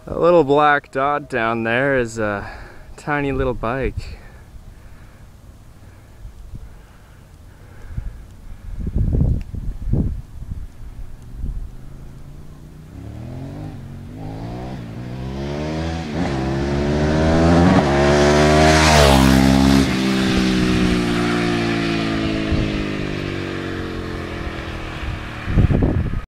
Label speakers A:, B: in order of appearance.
A: A little black dot down there is a tiny little bike.